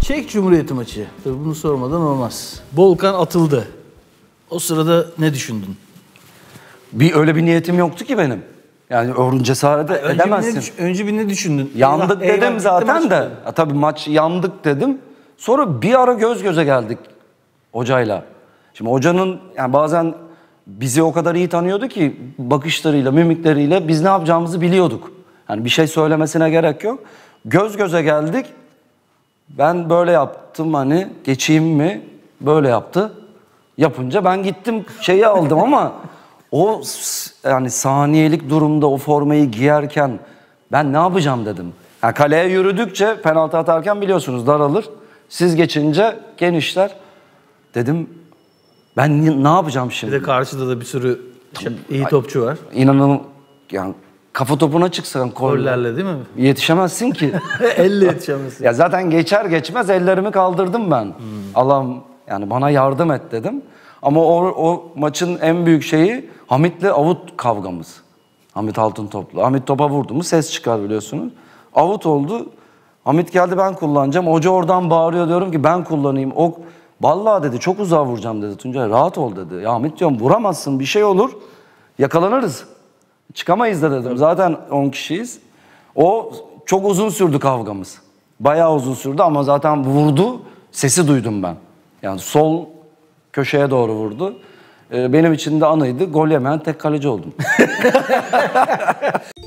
Çek Cumhuriyeti maçı. Tabii bunu sormadan olmaz. Volkan atıldı. O sırada ne düşündün? Öyle bir niyetim yoktu ki benim. Yani öyle cesaret edemezsin. Önce bir ne düşündün? Yandık Eyvah, dedim eyvah, zaten de. Tabii maç yandık dedim. Sonra bir ara göz göze geldik hocayla. Şimdi hocanın yani bazen bizi o kadar iyi tanıyordu ki bakışlarıyla, mimikleriyle biz ne yapacağımızı biliyorduk. Yani bir şey söylemesine gerek yok. Göz göze geldik. Ben böyle yaptım, hani geçeyim mi? Böyle yaptı. Yapınca ben gittim şeyi aldım ama o yani saniyelik durumda o formayı giyerken ben ne yapacağım dedim. Yani kaleye yürüdükçe penaltı atarken biliyorsunuz daralır. Siz geçince genişler. Dedim ben ne yapacağım şimdi? Bir de karşıda da bir sürü iyi topçu var. İnanın yani kafa topuna çıksan Gollerle değil mi? yetişemezsin ki. Elle yetişemezsin. Ya zaten geçer geçmez ellerimi kaldırdım ben. Allah'ım yani bana yardım et dedim. Ama o maçın en büyük şeyi Hamit'le avut kavgamız. Hamit Altıntop'la. Hamit topa vurdu mu ses çıkar biliyorsunuz. Avut oldu. Hamit geldi ben kullanacağım. Hoca oradan bağırıyor, diyorum ki ben kullanayım. O vallahi dedi çok uzağa vuracağım dedi Tuncay. Rahat ol dedi. Ya Hamit diyorum vuramazsın, bir şey olur. Yakalanırız. Çıkamayız da dedim. Zaten 10 kişiyiz. O çok uzun sürdü kavgamız. Bayağı uzun sürdü ama zaten vurdu. Sesi duydum ben. Yani sol köşeye doğru vurdu. Benim için de anıydı. Gol yemeyen tek kaleci oldum.